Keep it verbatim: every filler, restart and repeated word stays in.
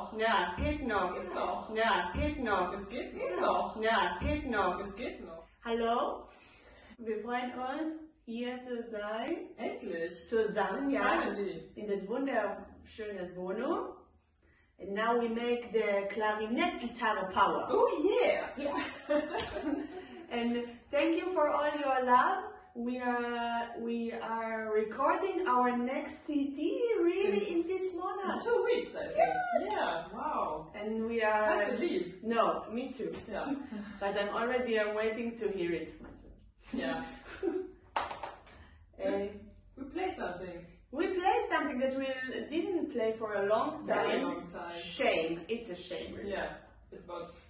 noch. Ja, geht noch. Geht noch. Ja, geht noch. Es geht, geht noch. Ja, geht noch. Es geht noch. Hallo, wir freuen uns, hier zu sein. Endlich. Zusammen, ja. Finally. In das wunderschöne Wohnung. And now we make the ClarinetGuitare power. Oh yeah. Yeah. And thank you for all your love. We are we are recording our next C D really It's in this month. Two weeks, I think. Yeah. yeah. Wow. And we are. I believe. No, me too. Yeah. But I'm already uh, waiting to hear it myself. Yeah. uh, we play something. we play something that we didn't play for a long time. Very long time. Shame. It's a shame. Really. Yeah. It's about